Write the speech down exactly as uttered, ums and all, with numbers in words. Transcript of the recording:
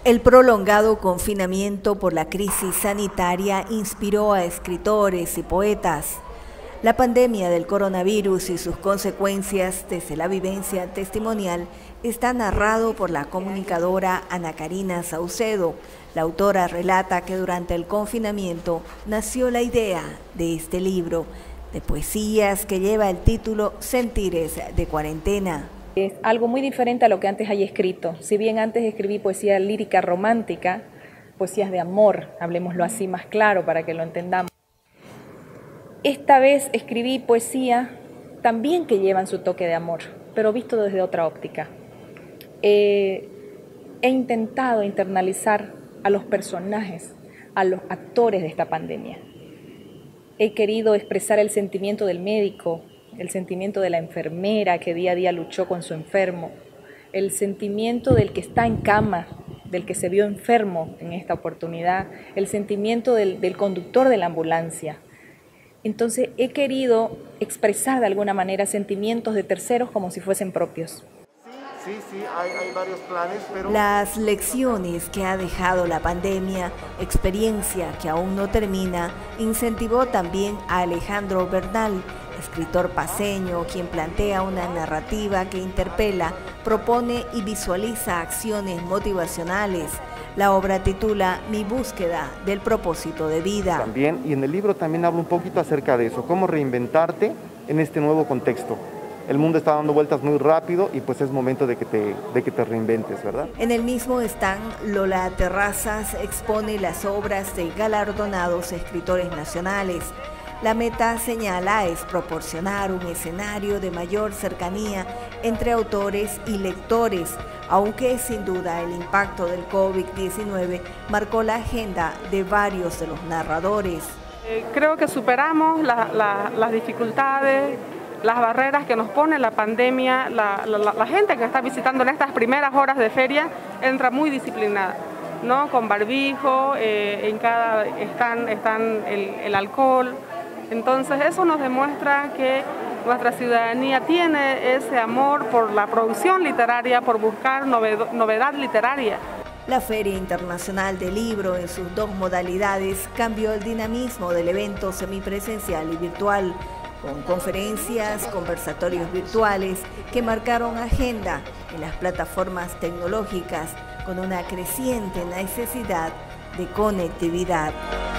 El prolongado confinamiento por la crisis sanitaria inspiró a escritores y poetas. La pandemia del coronavirus y sus consecuencias desde la vivencia testimonial está narrado por la comunicadora Ana Karina Saucedo. La autora relata que durante el confinamiento nació la idea de este libro de poesías que lleva el título Sentires de Cuarentena. Es algo muy diferente a lo que antes haya escrito. Si bien antes escribí poesía lírica romántica, poesías de amor, hablemoslo así más claro para que lo entendamos. Esta vez escribí poesía también que llevan su toque de amor, pero visto desde otra óptica. Eh, he intentado internalizar a los personajes, a los actores de esta pandemia. He querido expresar el sentimiento del médico, el sentimiento de la enfermera que día a día luchó con su enfermo, el sentimiento del que está en cama, del que se vio enfermo en esta oportunidad, el sentimiento del, del conductor de la ambulancia. Entonces he querido expresar de alguna manera sentimientos de terceros como si fuesen propios. Sí, sí, hay, hay varios planes, pero... Las lecciones que ha dejado la pandemia, experiencia que aún no termina, incentivó también a Alejandro Bernal, escritor paceño, quien plantea una narrativa que interpela, propone y visualiza acciones motivacionales. La obra titula Mi búsqueda del propósito de vida. También, y en el libro también hablo un poquito acerca de eso, cómo reinventarte en este nuevo contexto. El mundo está dando vueltas muy rápido y pues es momento de que te, de que te reinventes, ¿verdad? En el mismo stand, Lola Terrazas expone las obras de galardonados escritores nacionales. La meta, señala, es proporcionar un escenario de mayor cercanía entre autores y lectores, aunque sin duda el impacto del COVID diecinueve marcó la agenda de varios de los narradores. Eh, creo que superamos la, la, las dificultades, las barreras que nos pone la pandemia. La, la, la gente que está visitando en estas primeras horas de feria entra muy disciplinada, ¿no? Con barbijo, eh, en cada están, están el, el alcohol. Entonces eso nos demuestra que nuestra ciudadanía tiene ese amor por la producción literaria, por buscar novedad literaria. La Feria Internacional del Libro en sus dos modalidades cambió el dinamismo del evento semipresencial y virtual, con conferencias, conversatorios virtuales que marcaron agenda en las plataformas tecnológicas con una creciente necesidad de conectividad.